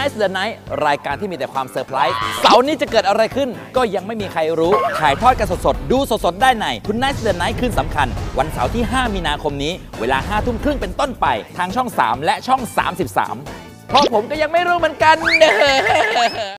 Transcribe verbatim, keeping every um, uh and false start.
Tonight the Night รายการที่มีแต่ความเซอร์ไพรส์เสาร์นี้จะเกิดอะไรขึ้นก็ยังไม่มีใครรู้ถ่ายทอดกันสดๆดูสดๆได้ใน Tonight the Night คืนสำคัญวันเสาร์ที่ห้ามีนาคมนี้เวลาห้าทุ่มครึ่งเป็นต้นไปทางช่องสามและช่องสามสิบสามเพราะผมก็ยังไม่รู้เหมือนกัน